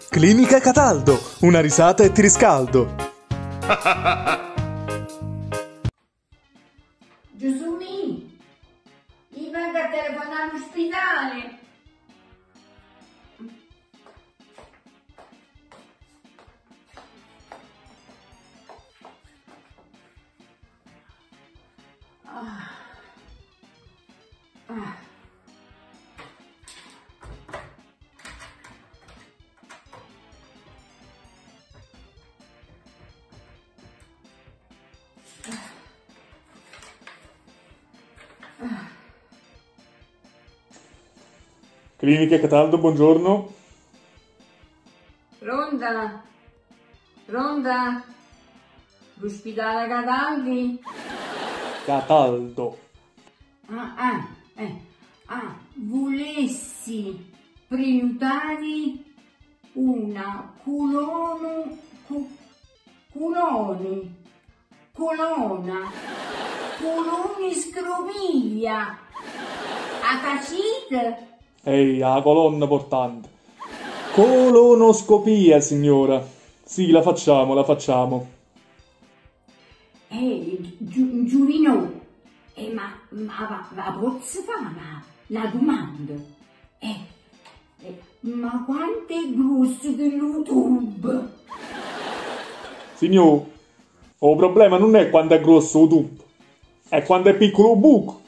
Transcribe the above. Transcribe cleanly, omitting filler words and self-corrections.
Clinica Cataldo, una risata e ti riscaldo. Giusumì, mi venga a telefonare all'ospedale. Clinica Cataldo, buongiorno. Pronta? Pronta? L'ospedale Cataldi? Cataldo. Volessi prenotare una coloni scroviglia a Cacite? Ehi, la colonna portante. Colonoscopia, signora. Sì, la facciamo. Giuvino, ma posso fare una domanda? Ma quanto è grosso dell'UTUB? Signor, il problema non è quanto è grosso il tubo, è quanto è piccolo il buco.